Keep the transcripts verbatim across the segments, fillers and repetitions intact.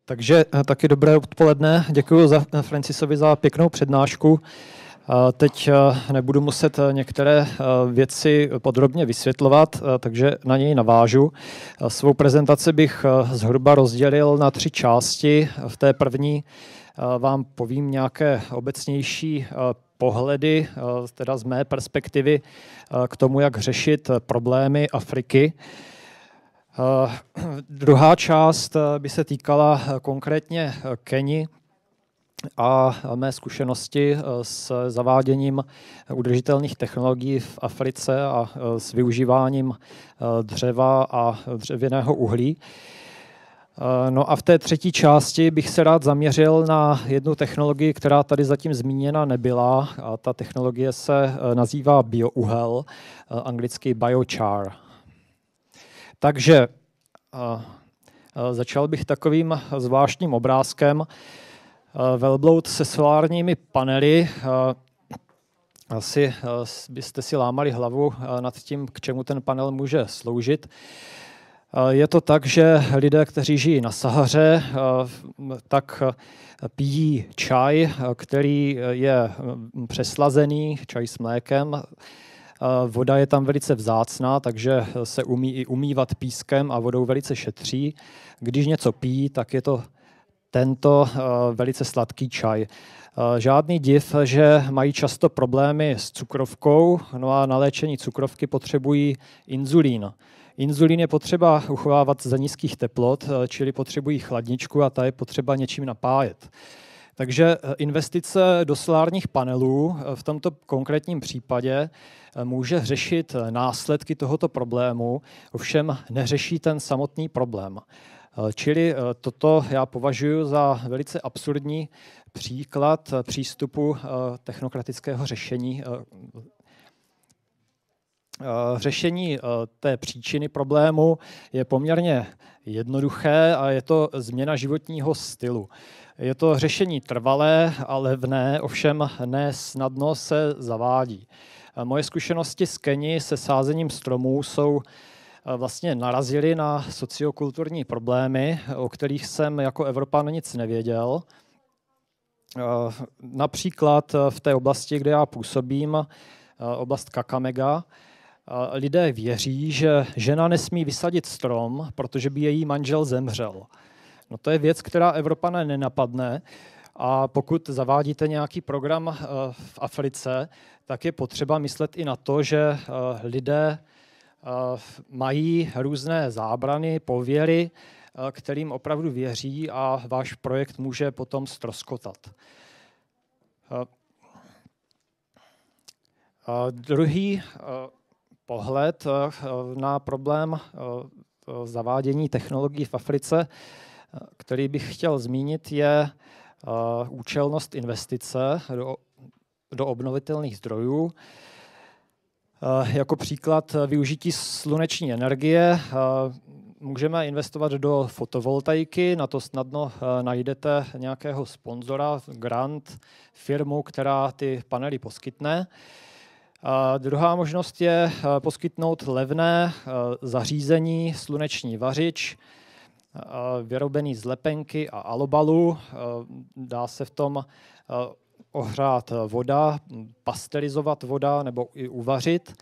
Takže taky dobré odpoledne. Děkuji za Francisovi za pěknou přednášku. Teď nebudu muset některé věci podrobně vysvětlovat, takže na něj navážu. Svou prezentaci bych zhruba rozdělil na tři části. V té první vám povím nějaké obecnější pohledy, teda z mé perspektivy, k tomu, jak řešit problémy Afriky. Uh, druhá část by se týkala konkrétně Keni a mé zkušenosti s zaváděním udržitelných technologií v Africe a s využíváním dřeva a dřevěného uhlí. No a v té třetí části bych se rád zaměřil na jednu technologii, která tady zatím zmíněna nebyla. A ta technologie se nazývá biouhel, anglicky biochar. Takže začal bych takovým zvláštním obrázkem. Velbloud se solárními panely. Asi byste si lámali hlavu nad tím, k čemu ten panel může sloužit. Je to tak, že lidé, kteří žijí na Sahaře, tak pijí čaj, který je přeslazený, čaj s mlékem. Voda je tam velice vzácná, takže se umí i umývat pískem a vodou velice šetří. Když něco pijí, tak je to tento velice sladký čaj. Žádný div, že mají často problémy s cukrovkou, no a na léčení cukrovky potřebují inzulín. Inzulín je potřeba uchovávat za nízkých teplot, čili potřebují chladničku a ta je potřeba něčím napájet. Takže investice do solárních panelů v tomto konkrétním případě může řešit následky tohoto problému, ovšem neřeší ten samotný problém. Čili toto já považuji za velice absurdní příklad přístupu technokratického řešení. Řešení té příčiny problému je poměrně jednoduché a je to změna životního stylu. Je to řešení trvalé a levné, ovšem ne snadno se zavádí. Moje zkušenosti z Keni se sázením stromů jsou vlastně narazily na sociokulturní problémy, o kterých jsem jako Evropan nic nevěděl. Například v té oblasti, kde já působím, oblast Kakamega, lidé věří, že žena nesmí vysadit strom, protože by její manžel zemřel. No to je věc, která Evropané nenapadne, a pokud zavádíte nějaký program v Africe, tak je potřeba myslet i na to, že lidé mají různé zábrany, pověry, kterým opravdu věří, a váš projekt může potom ztroskotat. Druhý pohled na problém zavádění technologií v Africe, který bych chtěl zmínit, je účelnost investice do, do obnovitelných zdrojů. Jako příklad využití sluneční energie můžeme investovat do fotovoltaiky, na to snadno najdete nějakého sponzora, grant, firmu, která ty panely poskytne. A druhá možnost je poskytnout levné zařízení, sluneční vařič, vyrobený z lepenky a alobalu. Dá se v tom ohřát voda, pasterizovat voda nebo i uvařit.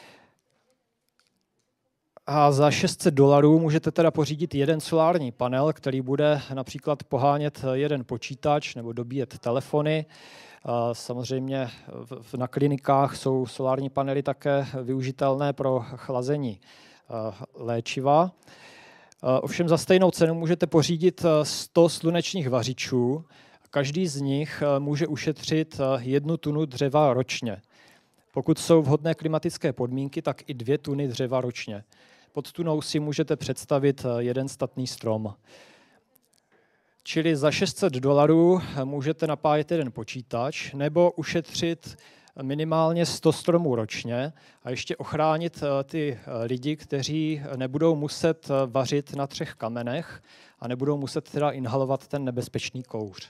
A za šest set dolarů můžete teda pořídit jeden solární panel, který bude například pohánět jeden počítač nebo dobíjet telefony. Samozřejmě na klinikách jsou solární panely také využitelné pro chlazení léčiva. Ovšem za stejnou cenu můžete pořídit sto slunečních vařičů. Každý z nich může ušetřit jednu tunu dřeva ročně. Pokud jsou vhodné klimatické podmínky, tak i dvě tuny dřeva ročně. Pod tunou si můžete představit jeden statný strom. Čili za šest set dolarů můžete napájet jeden počítač nebo ušetřit minimálně sto stromů ročně a ještě ochránit ty lidi, kteří nebudou muset vařit na třech kamenech a nebudou muset teda inhalovat ten nebezpečný kouř.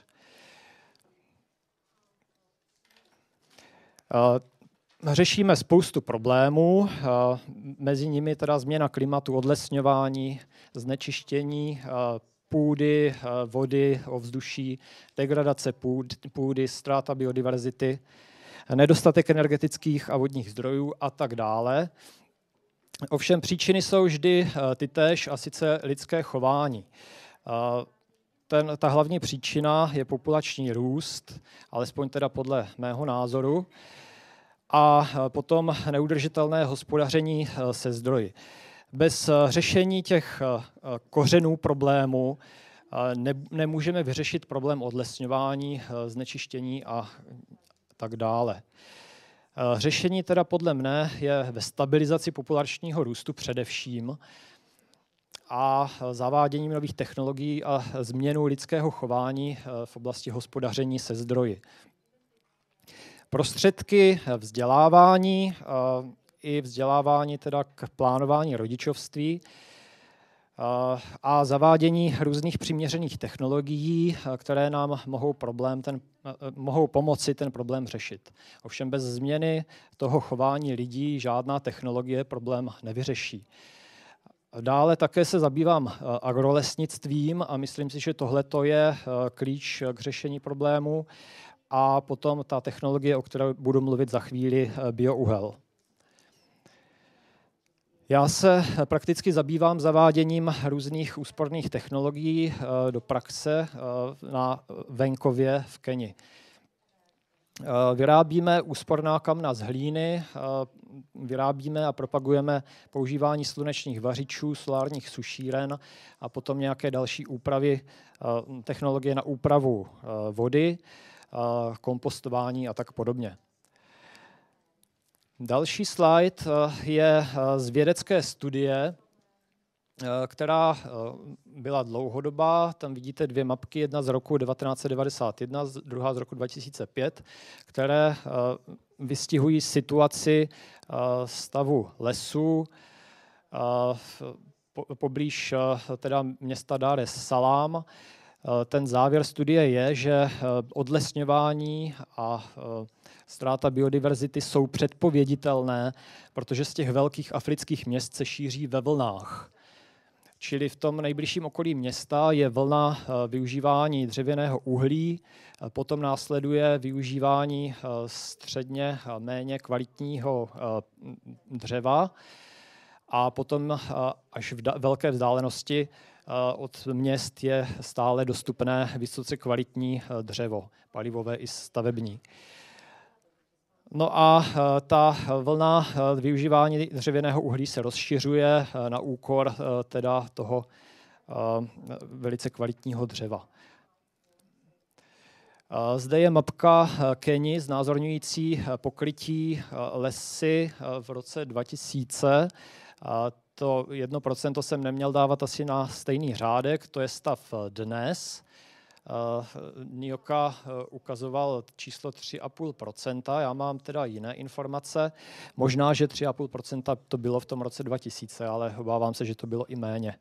Řešíme spoustu problémů, mezi nimi teda změna klimatu, odlesňování, znečištění, půdy, vody, ovzduší, degradace půdy, ztráta biodiverzity, nedostatek energetických a vodních zdrojů a tak dále. Ovšem příčiny jsou vždy tytéž, a sice lidské chování. Ten, ta hlavní příčina je populační růst, alespoň teda podle mého názoru, a potom neudržitelné hospodaření se zdroji. Bez řešení těch kořenů problému ne, nemůžeme vyřešit problém odlesňování, znečištění a tak dále. Řešení teda podle mne je ve stabilizaci populačního růstu především a zaváděním nových technologií a změnou lidského chování v oblasti hospodaření se zdroji. Prostředky vzdělávání i vzdělávání teda k plánování rodičovství a zavádění různých přiměřených technologií, které nám mohou, problém ten, mohou pomoci ten problém řešit. Ovšem bez změny toho chování lidí žádná technologie problém nevyřeší. Dále také se zabývám agrolesnictvím a myslím si, že tohle je klíč k řešení problému. A potom ta technologie, o které budu mluvit za chvíli, biouhel. Já se prakticky zabývám zaváděním různých úsporných technologií do praxe na venkově v Keni. Vyrábíme úsporná kamna z hlíny, vyrábíme a propagujeme používání slunečních vařičů, solárních sušíren a potom nějaké další úpravy, technologie na úpravu vody, kompostování a tak podobně. Další slide je z vědecké studie, která byla dlouhodobá. Tam vidíte dvě mapky, jedna z roku devatenáct set devadesát jedna, druhá z roku dva tisíce pět, které vystihují situaci stavu lesů poblíž teda města Dar es Salaam. Ten závěr studie je, že odlesňování a ztráta biodiverzity jsou předpověditelné, protože z těch velkých afrických měst se šíří ve vlnách. Čili v tom nejbližším okolí města je vlna využívání dřevěného uhlí, potom následuje využívání středně méně kvalitního dřeva a potom až v velké vzdálenosti od měst je stále dostupné vysoce kvalitní dřevo, palivové i stavební. No a ta vlna využívání dřevěného uhlí se rozšiřuje na úkor teda toho velice kvalitního dřeva. Zde je mapka Keni znázorňující pokrytí lesy v roce dva tisíce. To jedno procento jsem neměl dávat asi na stejný řádek, to je stav dnes. Nioka ukazoval číslo tři a půl procenta, já mám teda jiné informace. Možná, že tři a půl procenta to bylo v tom roce dva tisíce, ale obávám se, že to bylo i méně.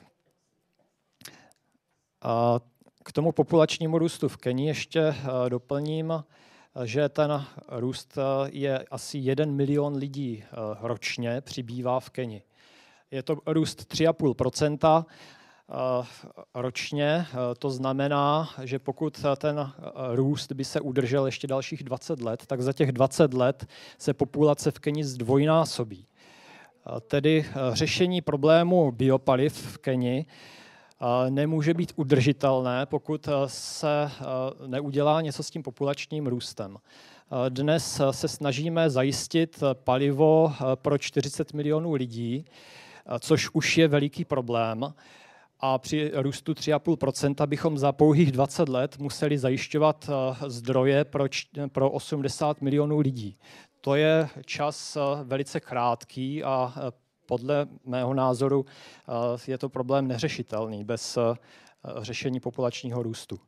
K tomu populačnímu růstu v Keni ještě doplním, že ten růst je asi jeden milion lidí ročně přibývá v Keni. Je to růst tři a půl procenta ročně, to znamená, že pokud ten růst by se udržel ještě dalších dvacet let, tak za těch dvacet let se populace v Keni zdvojnásobí. Tedy řešení problému biopaliv v Keni nemůže být udržitelné, pokud se neudělá něco s tím populačním růstem. Dnes se snažíme zajistit palivo pro čtyřicet milionů lidí, což už je veliký problém. A při růstu tři a půl procenta bychom za pouhých dvacet let museli zajišťovat zdroje pro, pro osmdesát milionů lidí. To je čas velice krátký a podle mého názoru je to problém neřešitelný bez řešení populačního růstu.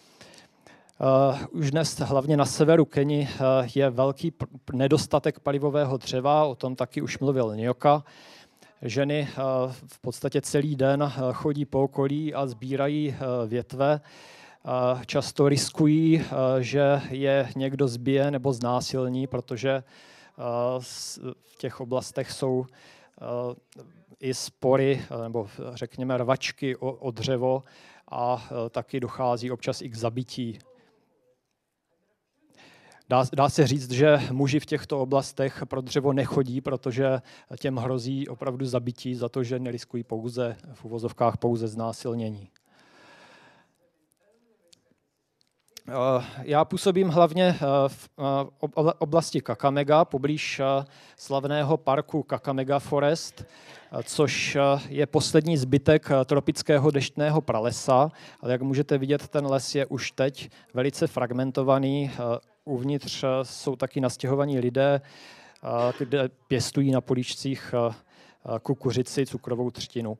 Už dnes hlavně na severu Keni je velký nedostatek palivového dřeva, o tom taky už mluvil Nioka. Ženy v podstatě celý den chodí po okolí a sbírají větve. Často riskují, že je někdo zbije nebo znásilní, protože v těch oblastech jsou i spory, nebo řekněme rvačky o, o dřevo a taky dochází občas i k zabití. Dá, dá se říct, že muži v těchto oblastech pro dřevo nechodí, protože těm hrozí opravdu zabití za to, že neriskují pouze v uvozovkách pouze znásilnění. Já působím hlavně v oblasti Kakamega, poblíž slavného parku Kakamega Forest, což je poslední zbytek tropického deštného pralesa. Ale jak můžete vidět, ten les je už teď velice fragmentovaný. Uvnitř jsou taky nastěhovaní lidé, kde pěstují na políčcích kukuřici, cukrovou třtinu.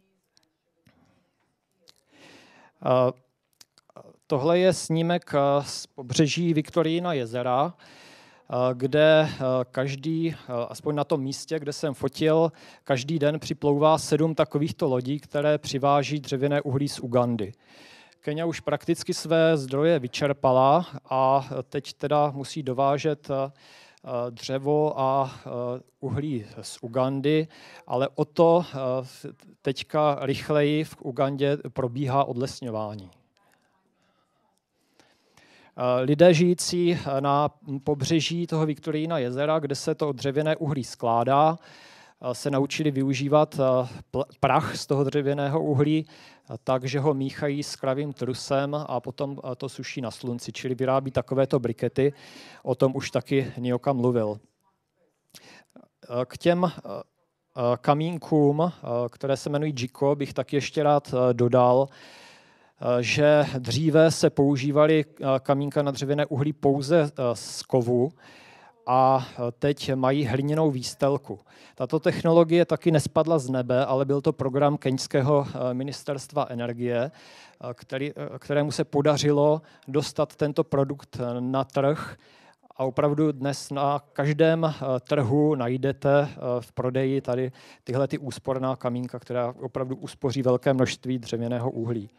Tohle je snímek z pobřeží Viktorijina jezera, kde každý, aspoň na tom místě, kde jsem fotil, každý den připlouvá sedm takovýchto lodí, které přiváží dřevěné uhlí z Ugandy. Kenya už prakticky své zdroje vyčerpala a teď teda musí dovážet dřevo a uhlí z Ugandy, ale o to teďka rychleji v Ugandě probíhá odlesňování. Lidé žijící na pobřeží toho Viktorijina jezera, kde se to dřevěné uhlí skládá, se naučili využívat prach z toho dřevěného uhlí, takže ho míchají s kravým trusem a potom to suší na slunci, čili vyrábí takovéto brikety. O tom už taky Nioka mluvil. K těm kamínkům, které se jmenují Jiko, bych taky ještě rád dodal, že dříve se používaly kamínka na dřevěné uhlí pouze z kovu a teď mají hliněnou výstelku. Tato technologie taky nespadla z nebe, ale byl to program keňského ministerstva energie, který, kterému se podařilo dostat tento produkt na trh. A opravdu dnes na každém trhu najdete v prodeji tady tyhle ty úsporná kamínka, která opravdu uspoří velké množství dřevěného uhlí.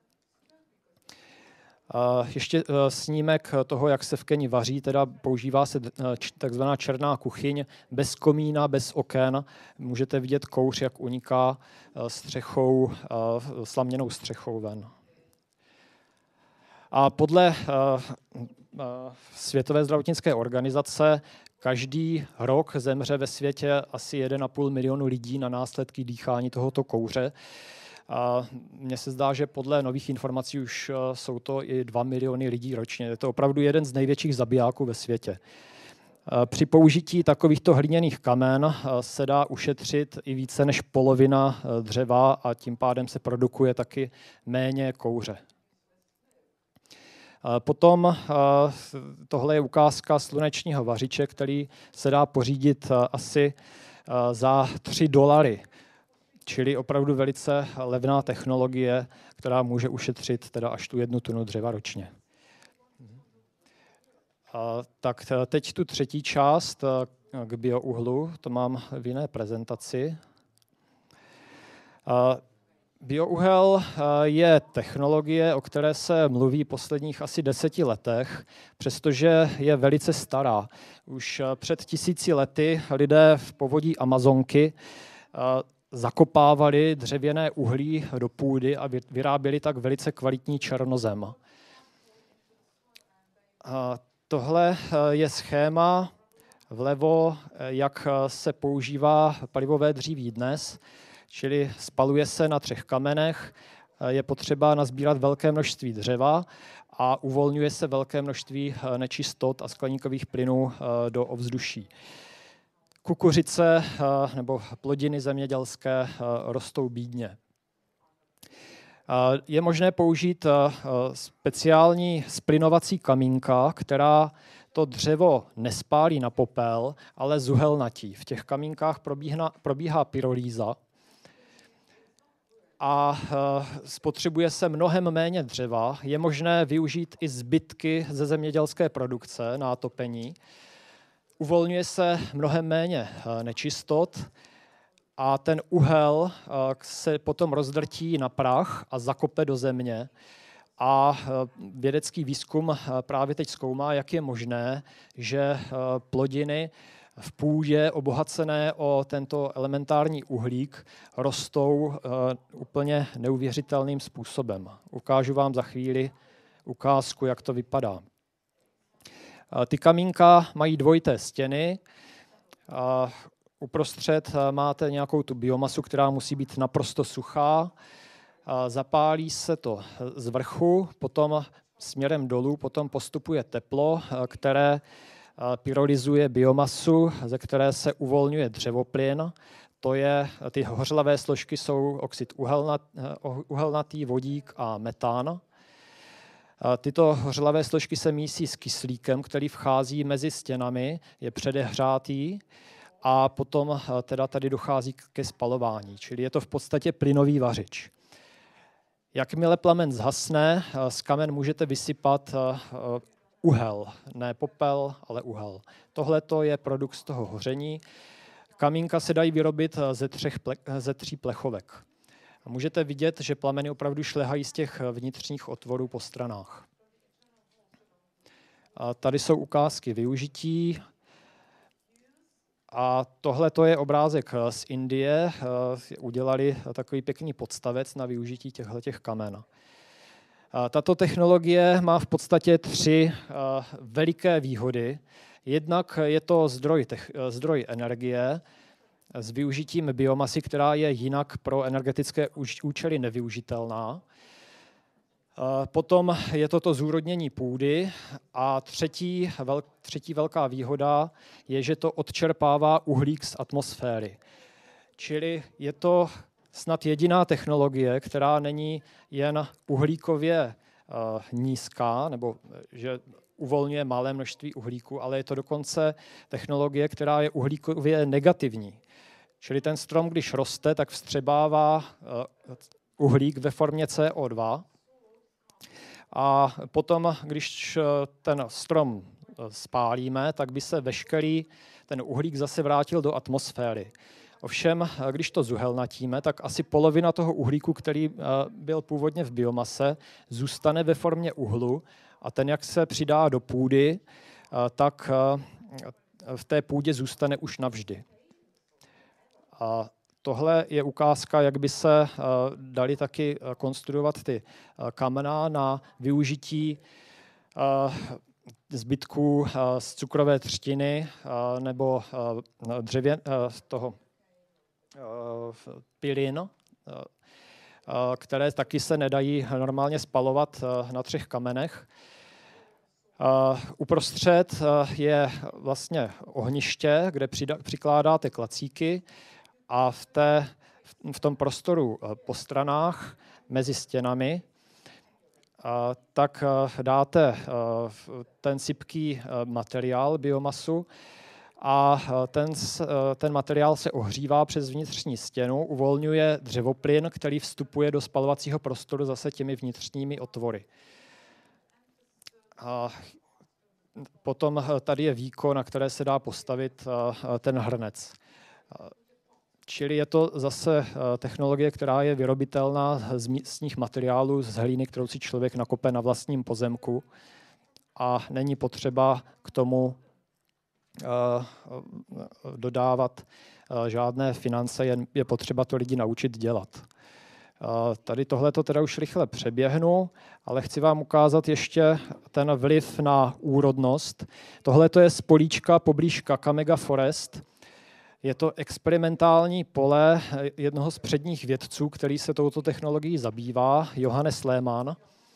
Ještě snímek toho, jak se v Keni vaří, teda používá se takzvaná černá kuchyň, bez komína, bez oken. Můžete vidět kouř, jak uniká střechou, slaměnou střechou ven. A podle Světové zdravotnické organizace každý rok zemře ve světě asi jeden a půl milionu lidí na následky dýchání tohoto kouře. A mně se zdá, že podle nových informací už jsou to i dva miliony lidí ročně. Je to opravdu jeden z největších zabijáků ve světě. Při použití takovýchto hliněných kamen se dá ušetřit i více než polovina dřeva a tím pádem se produkuje taky méně kouře. Potom tohle je ukázka slunečního vařiče, který se dá pořídit asi za tři dolary. Čili opravdu velice levná technologie, která může ušetřit teda až tu jednu tunu dřeva ročně. A tak teď tu třetí část k biouhlu, to mám v jiné prezentaci. A biouhel je technologie, o které se mluví posledních asi deseti letech, přestože je velice stará. Už před tisíci lety lidé v povodí Amazonky zakopávali dřevěné uhlí do půdy a vyráběli tak velice kvalitní černozem. A tohle je schéma vlevo, jak se používá palivové dříví dnes, čili spaluje se na třech kamenech, je potřeba nazbírat velké množství dřeva a uvolňuje se velké množství nečistot a skleníkových plynů do ovzduší. Kukuřice nebo plodiny zemědělské rostou bídně. Je možné použít speciální splynovací kamínka, která to dřevo nespálí na popel, ale zuhelnatí. V těch kamínkách probíhá, probíhá pyrolýza a spotřebuje se mnohem méně dřeva. Je možné využít i zbytky ze zemědělské produkce na topení. Uvolňuje se mnohem méně nečistot a ten uhel se potom rozdrtí na prach a zakope do země. A vědecký výzkum právě teď zkoumá, jak je možné, že plodiny v půdě obohacené o tento elementární uhlík rostou úplně neuvěřitelným způsobem. Ukážu vám za chvíli ukázku, jak to vypadá. Ty kamínka mají dvojité stěny. Uprostřed máte nějakou tu biomasu, která musí být naprosto suchá. Zapálí se to z vrchu, potom směrem dolů, potom postupuje teplo, které pyrolyzuje biomasu, ze které se uvolňuje dřevoplyn. To je, ty hořlavé složky jsou oxid uhelnat, uhelnatý, vodík a metán. Tyto hořlavé složky se mísí s kyslíkem, který vchází mezi stěnami, je předehřátý a potom teda tady dochází ke spalování, čili je to v podstatě plynový vařič. Jakmile plamen zhasne, z kamen můžete vysypat uhel, ne popel, ale uhel. Tohle je produkt z toho hoření. Kamínka se dají vyrobit ze, třech ple, ze tří plechovek. A můžete vidět, že plameny opravdu šlehají z těch vnitřních otvorů po stranách. A tady jsou ukázky využití. A tohle je obrázek z Indie. Udělali takový pěkný podstavec na využití těchto kamen. Tato technologie má v podstatě tři veliké výhody. Jednak je to zdroj, zdroj energie s využitím biomasy, která je jinak pro energetické účely nevyužitelná. Potom je to to zúrodnění půdy a třetí, vel, třetí velká výhoda je, že to odčerpává uhlík z atmosféry. Čili je to snad jediná technologie, která není jen uhlíkově uh, nízká, nebo že uvolňuje malé množství uhlíku, ale je to dokonce technologie, která je uhlíkově negativní. Čili ten strom, když roste, tak vstřebává uh, uhlík ve formě C O dva. A potom, když ten strom spálíme, tak by se veškerý ten uhlík zase vrátil do atmosféry. Ovšem, když to zuhelnatíme, tak asi polovina toho uhlíku, který byl původně v biomase, zůstane ve formě uhlu a ten, jak se přidá do půdy, tak v té půdě zůstane už navždy. A tohle je ukázka, jak by se dali taky konstruovat ty kamena na využití zbytků z cukrové třtiny nebo dřevě, toho pilin, které taky se nedají normálně spalovat na třech kamenech. Uprostřed je vlastně ohniště, kde přikládáte klacíky a v, té, v tom prostoru po stranách mezi stěnami tak dáte ten sypký materiál, biomasu, a ten, ten materiál se ohřívá přes vnitřní stěnu, uvolňuje dřevoplyn, který vstupuje do spalovacího prostoru zase těmi vnitřními otvory. A potom tady je víko, na které se dá postavit ten hrnec. Čili je to zase technologie, která je vyrobitelná z místních materiálů, z hlíny, kterou si člověk nakope na vlastním pozemku a není potřeba k tomu dodávat žádné finance, jen je potřeba to lidi naučit dělat. Tady tohleto teda už rychle přeběhnu, ale chci vám ukázat ještě ten vliv na úrodnost. Tohleto je z políčka poblíž Kakamega Forest. Je to experimentální pole jednoho z předních vědců, který se touto technologií zabývá, Johannes Lehmann.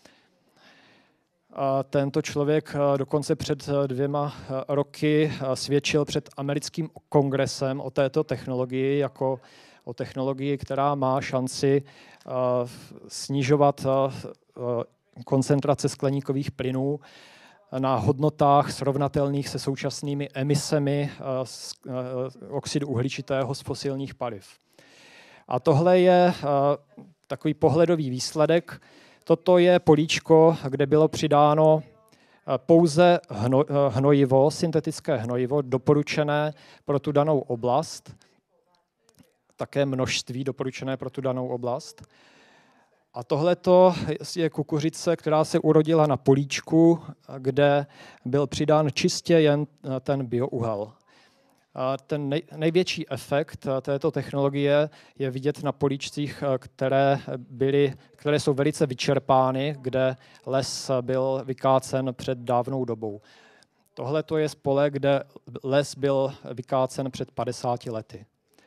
A tento člověk dokonce před dvěma roky svědčil před americkým kongresem o této technologii jako o technologii, která má šanci snižovat koncentrace skleníkových plynů na hodnotách srovnatelných se současnými emisemi oxidu uhličitého z fosilních paliv. A tohle je takový pohledový výsledek. Toto je políčko, kde bylo přidáno pouze hno, hnojivo, syntetické hnojivo, doporučené pro tu danou oblast, také množství doporučené pro tu danou oblast. A tohleto je kukuřice, která se urodila na políčku, kde byl přidán čistě jen ten biouhel. Ten nej, největší efekt této technologie je vidět na políčcích, které, byly, které jsou velice vyčerpány, kde les byl vykácen před dávnou dobou. Tohle to je z pole, kde les byl vykácen před padesáti lety.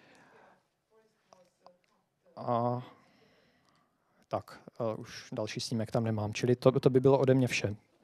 A, tak, už další snímek tam nemám, čili to, to by bylo ode mě vše.